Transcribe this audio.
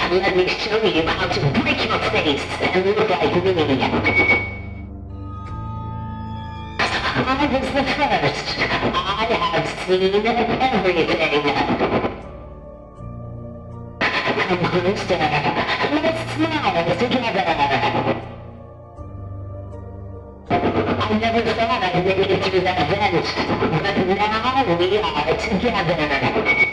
Let me show you how to break your face and look like me. I was the first. I have seen everything. Come closer. Let's smile together. I never thought I'd make it through that vent, but now we are together.